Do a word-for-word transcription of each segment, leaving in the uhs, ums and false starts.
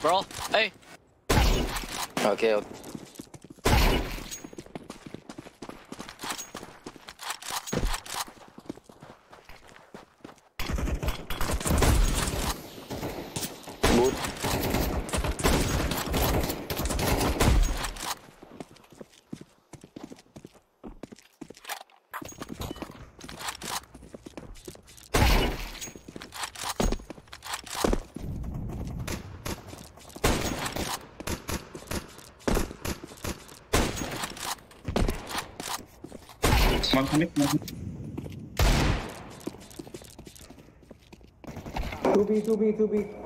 bro. Hey. Okay. okay. Good. One connect, one connect. two B, two B, two B.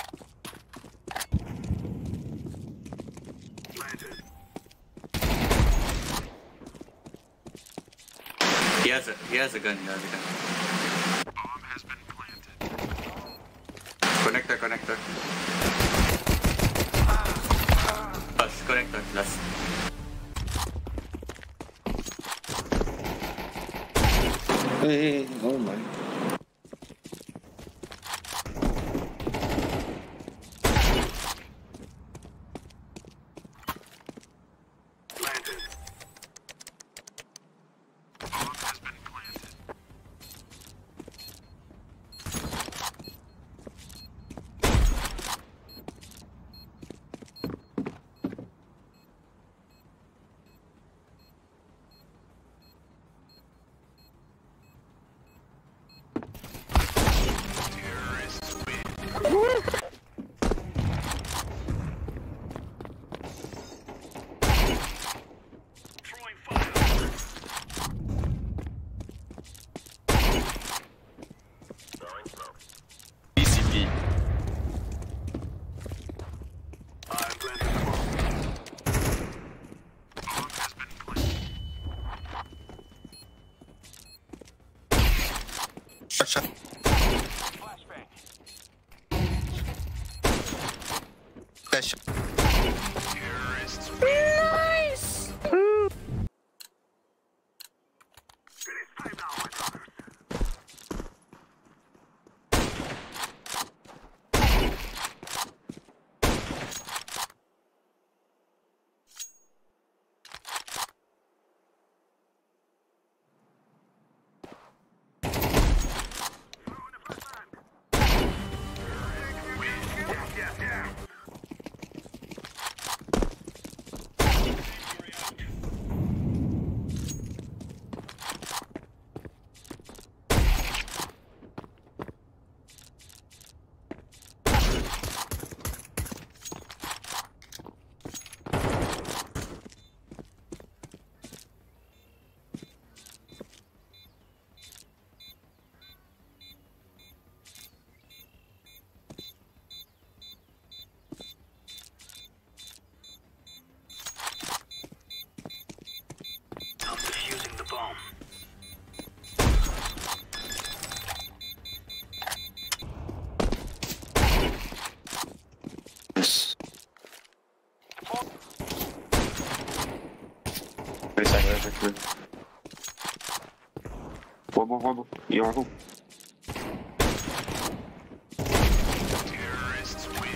He has a he has a gun, he has a gun. Bomb has been planted. Connector, connector. Plus, connector, plus. Hey, oh my. Planted. Bomb has been planted. Terrorists win. Throwing fire. Throwing smoke. B C P. I'm planting the bomb. Bomb has been planted. Shot, shot. Flashbang. Flash. Terrorists win. Nice. Finish time now, my brothers. Throwing a flashbang. Win. Yeah, yeah, yeah. I'm defusing the bomb. Yes. Very side, very side. Wobble, wobble. You're on. Terrorists win.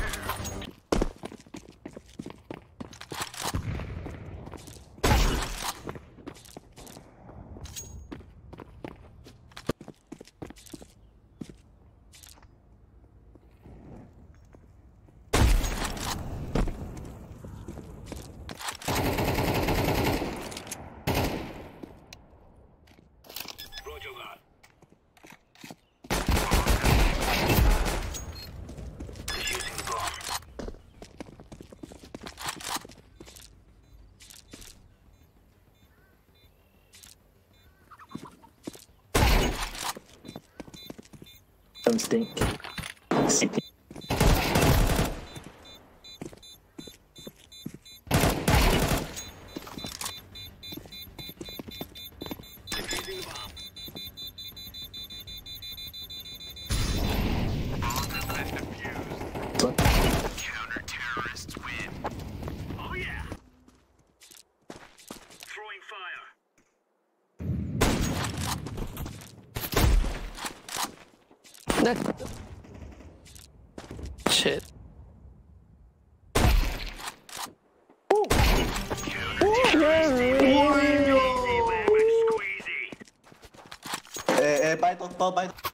Roger that. Defusing the bomb. Don't stink. C T. Defusing the bomb. Counter-terrorists win. Oh yeah! Throwing fire. Shit. Paul, by